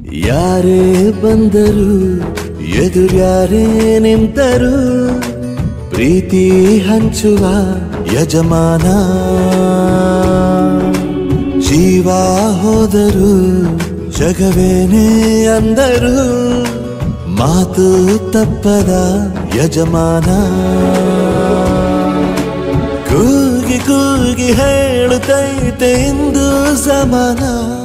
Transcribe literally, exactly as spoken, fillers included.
ಯಾರೇ ಬಂದರು ಎದುರ್ಯಾರೇ ನಿಂತರು ಪ್ರೀತಿ ಹಂಚುವ ಯಜಮಾನ ಜೀವ ಹೋದರು ಜಗವೇನೇ ಅಂದರು ಮಾತು ತಪ್ಪದ ಯಜಮಾನ ಕೂಗಿ ಕೂಗಿ ಹೇಳುತ್ತೈತೆ ಇಂದು ಸಮಾನ